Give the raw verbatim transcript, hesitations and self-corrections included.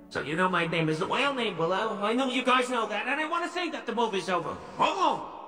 So you know my name is the whale named Willow. I know you guys know that, and I want to say that the movie's over. Oh!